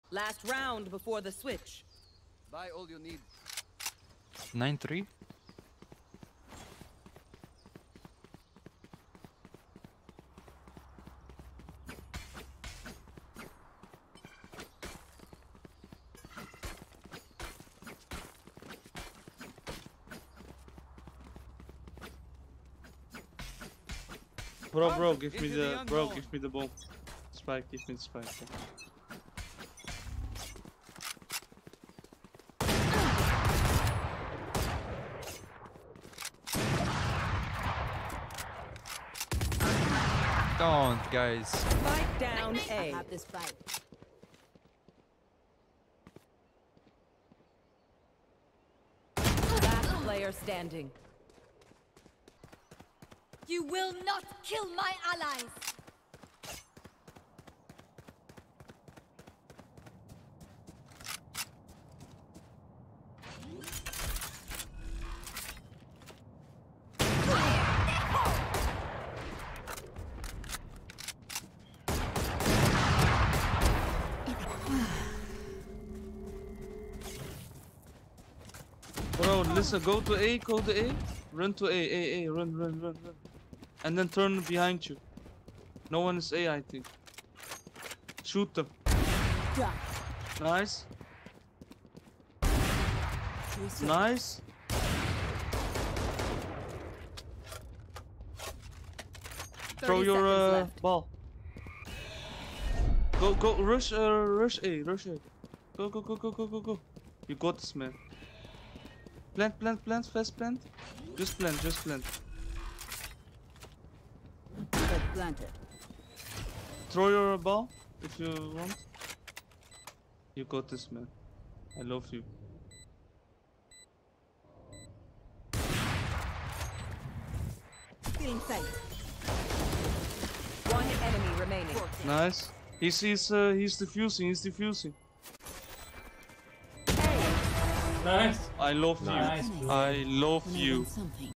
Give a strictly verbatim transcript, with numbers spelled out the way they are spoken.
Last round before the switch. Buy all you need. nine three. Bro, bro, give me the, bro, give me the bomb. Spike, give me the spike. Yeah. Don't, guys. Spike down A. I have this fight. Last player standing. You will not kill my allies! Bro, listen, go to A, go to A. Run to A, A, A, run, run, run, run. And then turn behind you. No one is A, I think. Shoot them. Nice. Nice. Throw your uh, left. ball. Go, go, rush, uh, rush A, rush A. Go, go, go, go, go, go, go. You got this, man. Plant, plant, plant, fast plant. Just plant, just plant. Planted. Throw your ball if you want. You got this, man. I love you. Feeling safe. One enemy remaining. Nice. He's he's uh, he's defusing. He's defusing. Nice. I love Nice. you. I love you. Something.